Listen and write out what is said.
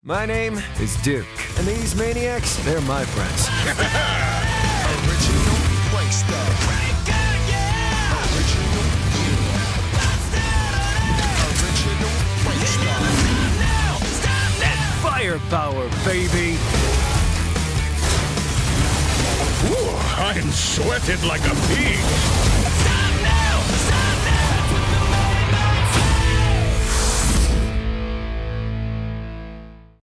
My name is Duke, and these maniacs, they're my friends. Original Prankster. Original Original Prankster. Firepower, baby! Ooh, I'm sweated like a pig.